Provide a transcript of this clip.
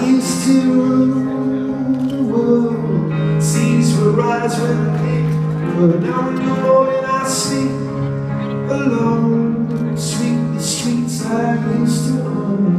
used to rule the world. Seas will rise when I think, but now I know and I sleep alone. Sweep the streets I used to own.